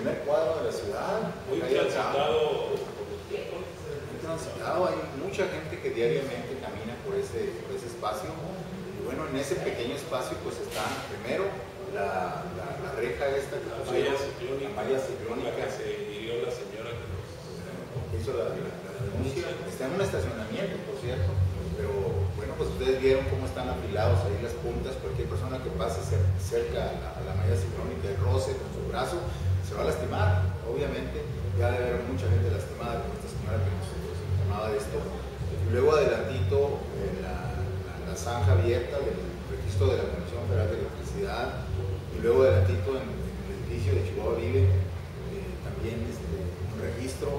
primer cuadro de la ciudad. Muy transitado. Muy transitado, hay mucha gente que diariamente camina por ese espacio. Y bueno, en ese pequeño espacio pues está primero la reja esta que la malla ciclónica que se hirió la señora que hizo la denuncia. Está en un estacionamiento, por cierto, pero bueno, pues ustedes vieron cómo están afilados ahí las puntas. Cualquier persona que pase cerca a la malla ciclónica y roce con su brazo se va a lastimar, obviamente. Ya debe haber mucha gente lastimada, como esta señora que nos informaba de esto. Y luego adelantito la zanja abierta del registro de la Comisión Federal de Electricidad, y luego adelantito en el edificio de Chihuahua Vive también un registro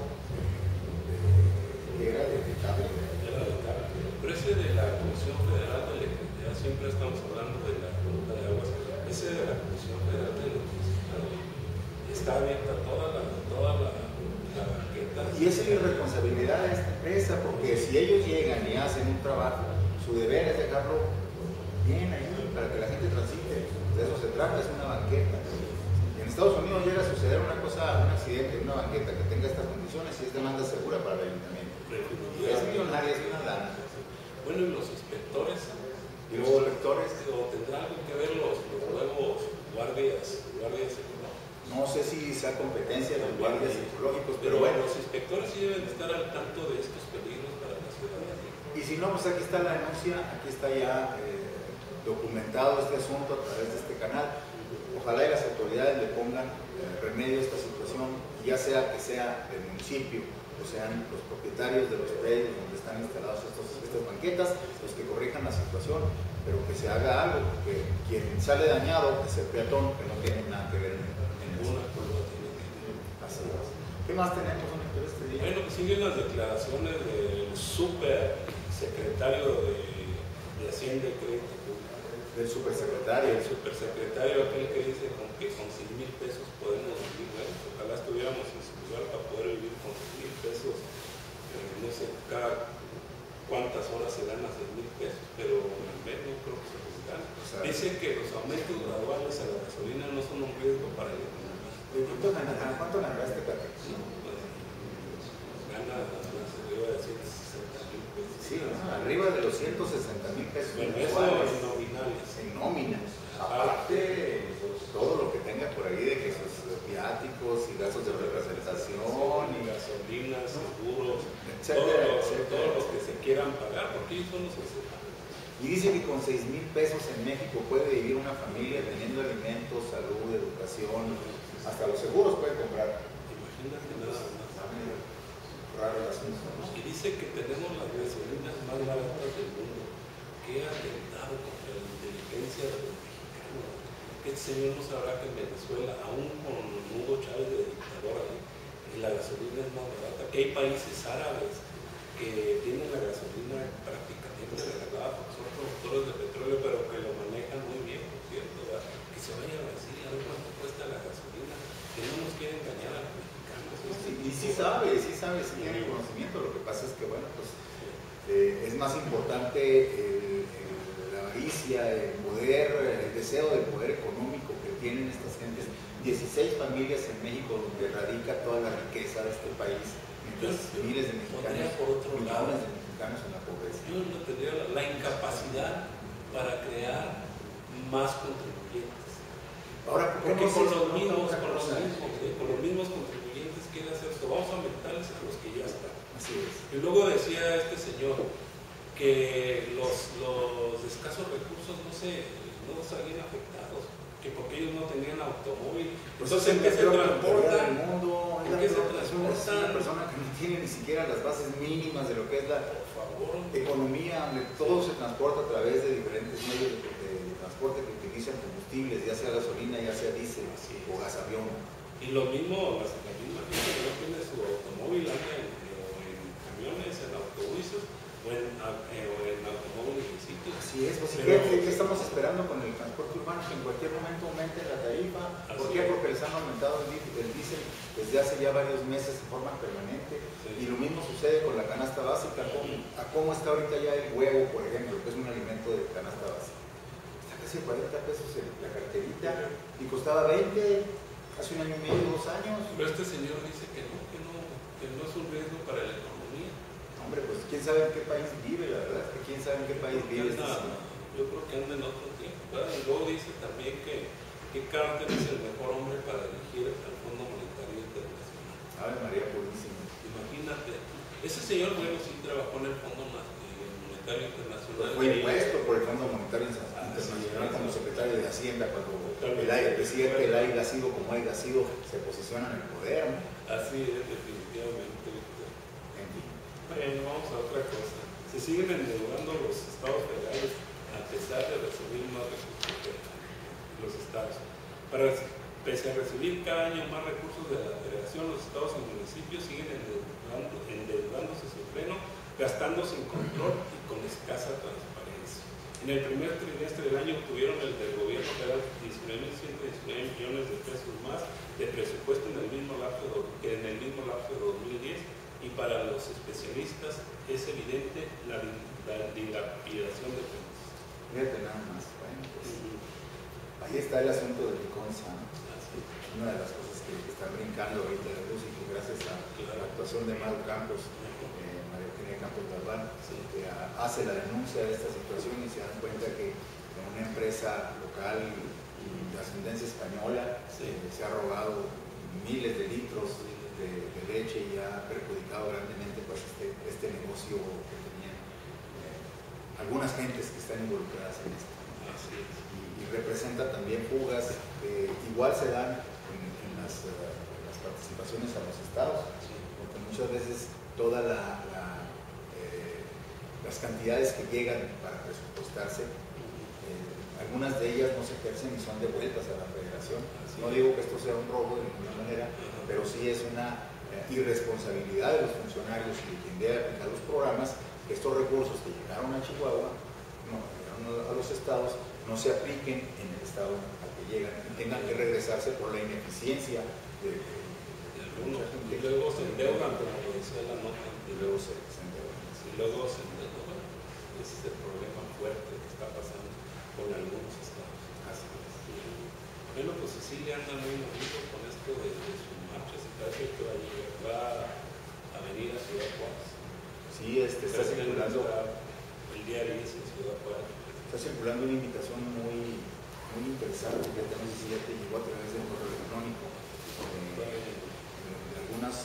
que era de cable. Pero ese de la Comisión Federal de Electricidad, siempre estamos hablando de la Junta de Aguas, ese de la Comisión Federal de Electricidad está abierta toda la banqueta. Y esa es la responsabilidad de esta empresa, porque si ellos llegan y hacen un trabajo, su deber es dejarlo bien ahí para que la gente transite. De eso se trata, es una banqueta. Y en Estados Unidos llega a suceder un accidente en una banqueta que tenga estas condiciones y es demanda segura para el ayuntamiento. Es millonaria, es una lana. Bueno, y los inspectores. Y luego lectores. ¿O tendrá algo que ver los nuevos guardias ecológicos? No sé si sea competencia de los guardias ecológicos, pero bueno. Los inspectores sí deben estar al tanto de estos peligros para la ciudadanía. Y si no, pues aquí está la denuncia, aquí está ya documentado este asunto a través de este canal. Ojalá y las autoridades le pongan remedio a esta situación, ya sea que sea el municipio o sean los propietarios de los predios donde están instaladas estas banquetas, los que corrijan la situación, pero que se haga algo, porque quien sale dañado es el peatón, que no tiene nada que ver en Ninguna curva tiene que ver. Así es. ¿Qué más tenemos en este día? Bueno, pues siguen las declaraciones del super secretario de Hacienda y Crédito Público. Del supersecretario. El supersecretario, aquel que dice que con 100,000 pesos podemos vivir. Bueno, ojalá estuviéramos en su lugar para poder vivir con 100,000 pesos. No sé cada cuántas horas se gana 100,000 pesos, pero al menos creo que se les gana. O sea, dice que los aumentos graduales a la gasolina no son un riesgo para la economía. ¿Cuánto ganará este café? Gana arriba de 160,000 pesos. Sí, arriba de los 160,000 pesos. Bueno, eso en nominales. En nóminas. Aparte, todo lo que tenga por ahí de que sus viáticos y gastos de representación y gasolinas, seguros, etcétera, todos los que se quieran pagar, porque ellos son los que se pagan. Y dice que con 6,000 pesos en México puede vivir una familia teniendo alimentos, salud, educación, hasta los seguros puede comprar. Imagínate nada más. Raro el asunto, ¿no? Y dice que tenemos las gasolinas más baratas del mundo. ¿Qué atentado contra la inteligencia de los mexicanos? Este señor no sabrá que en Venezuela, aún con Hugo Chávez de dictador ahí, la gasolina es más barata, que hay países árabes que tienen la gasolina prácticamente regalada porque son productores de petróleo, pero que lo manejan muy bien, por cierto, ¿verdad? Que se vaya a Brasil a ver cuánto cuesta la gasolina, que no nos quiere engañar a los mexicanos. Y sí sabe, sí tiene conocimiento. Lo que pasa es que, bueno, pues es más importante la avaricia, el poder, el deseo de poder económico que tienen estas gentes. 16 familias en México donde radica toda la riqueza de este país, mientras miles de mexicanos, millones de mexicanos en la pobreza. Yo no tendría la incapacidad para crear más contribuyentes. Ahora, porque con los mismos contribuyentes quiere hacer esto, vamos a aumentarles a los que ya están. Así es. Y luego decía este señor que los de escasos recursos no salían afectados, que porque ellos no tenían automóvil. Entonces, ¿en qué se transportan? Es una persona que no tiene ni siquiera las bases mínimas de lo que es la economía, donde todo se transporta a través de diferentes medios de transporte que utilizan combustibles, ya sea gasolina, ya sea diésel o gas avión. Y lo mismo, la misma gente que no tiene su automóvil, anda en camiones, en autobuses o en automóviles en sitios. Así es, pues ¿qué estamos esperando con el transporte urbano? Que en cualquier momento aumente la tarifa. ¿Por qué? Porque les han aumentado el diésel desde hace ya varios meses de forma permanente. Sí. Y lo mismo sucede con la canasta básica. ¿Cómo está ahorita ya el huevo, por ejemplo, que es un alimento de canasta básica? Está casi 40 pesos la carterita y costaba 20 hace un año y medio, 2 años. Pero este señor dice que no es un riesgo para la economía. Hombre, pues quién sabe en qué país vive, la verdad, que quién sabe en qué país vive. Yo creo que anda en otro tiempo, ¿verdad? Y luego dice también que Carter es el mejor hombre para dirigir al Fondo Monetario Internacional. Ave María Purísima. Imagínate, ese señor, bueno, sí trabajó en el Fondo Monetario Internacional. Pues fue impuesto por el Fondo Monetario Internacional como secretario de Hacienda cuando el presidente haya sido como haya sido, se posiciona en el poder, ¿no? Así es, definitivamente, Víctor. En fin. Bueno, vamos a otra cosa. Se siguen endeudando los estados federales a pesar de recibir más recursos de los estados. Pese a recibir cada año más recursos de la federación, los estados y municipios siguen endeudándose sin freno, gastando sin control y con escasa transparencia. En el primer trimestre del año obtuvieron el del gobierno federal 19.119 millones de pesos más de presupuesto en el mismo lapso de 2010, y para los especialistas es evidente la dilapidación de fondos. Fíjate nada más. Bueno, pues, ahí está el asunto del Consa, ¿no? Una de las cosas que están brincando ahorita de luz y que gracias a la actuación de Mario Campos, María Eugenia Campos Galván, que hace la denuncia de esta situación y se dan cuenta que una empresa local de ascendencia española se ha robado miles de litros de leche y ha perjudicado grandemente pues, este negocio que tenían algunas gentes que están involucradas en esto. Y representa también fugas que igual se dan en las participaciones a los estados, porque muchas veces todas las cantidades que llegan para presupuestarse, algunas de ellas no se ejercen y son devueltas a la federación. No digo que esto sea un robo de ninguna manera, pero sí es una irresponsabilidad de los funcionarios y de quien debe aplicar los programas, que estos recursos que llegaron a Chihuahua, llegaron a los estados, no se apliquen en el estado al que llegan y tengan que regresarse por la ineficiencia de algunos. Y luego se endeudan, como lo decía la nota. Y luego se endeudan. Y luego se endeudan. Ese es el problema fuerte que está pasando con algunos estados. Así es. Bueno, pues Cecilia anda muy movido con esto de sus marchas y parece que va a venir a Ciudad Juárez. Sí, está circulando. El día 10 en Ciudad Juárez. Está circulando una invitación muy interesante, que no sé si ya te llegó a través del correo electrónico, de algunas,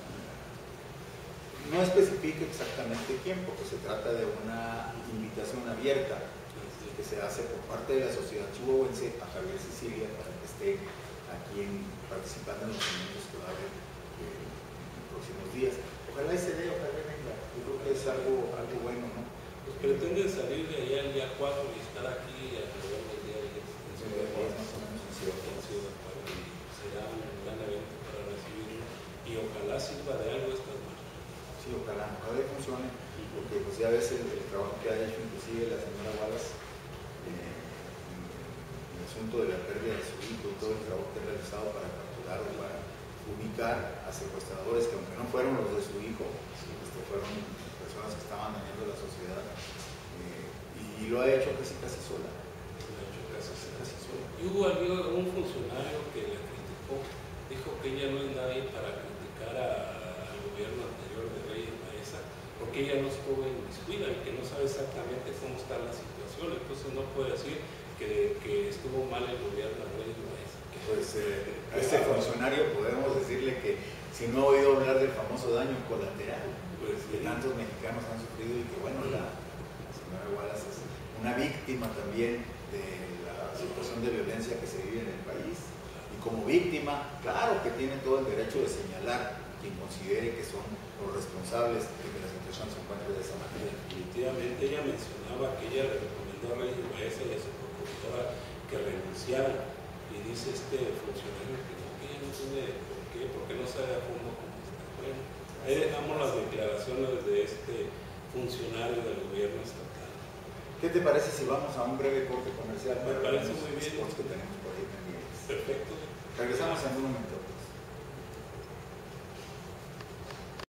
no especifica exactamente quién, porque se trata de una invitación abierta que se hace por parte de la sociedad chihuahuense a Javier Sicilia para que esté aquí participando en los eventos que va a haber en los próximos días. Ojalá se dé, ojalá venga. Yo creo que es algo bueno, ¿no? Pues pretenden salir de allá el día 4 y estar aquí alrededor del día 10 en Ciudad Juárez. Más o menos en Ciudad Juárez. Será un gran evento para recibirlo y ojalá sirva de algo estas marchas. Sí, ojalá funcione, porque pues ya ves el trabajo que ha hecho inclusive la señora Wallace en el asunto de la pérdida de su hijo y todo el trabajo que ha realizado para capturar o para ubicar a secuestradores que aunque no fueron los de su hijo, fueron personas que estaban dañando la sociedad, y lo ha hecho casi sola. Y hubo un funcionario que la criticó, dijo que ella no es nadie para criticar al gobierno anterior de Reyes Maesa, porque ella no estuvo inmiscuida y que no sabe exactamente cómo está la situación, entonces no puede decir que estuvo mal el gobierno de Reyes Maesa. Pues a este funcionario podemos decirle que si no ha oído hablar del famoso daño colateral, pues, que tantos mexicanos han sufrido y que bueno, la señora Wallace es una víctima también de la situación de violencia que se vive en el país, y como víctima, claro que tiene todo el derecho de señalar quien considere que son los responsables de que la situación se encuentre de esa manera. Definitivamente ella mencionaba que ella le recomendó a Reyes Maesa y a su procuradora que renunciaran, y dice este funcionario que ella no tiene por qué, porque no sabe a fondo cómo está. Bueno, ahí dejamos las declaraciones de este funcionario del gobierno estatal. ¿Qué te parece si vamos a un breve corte comercial? Me parece muy bien. Que tenemos por ahí pendientes. Perfecto. Regresamos en un momento.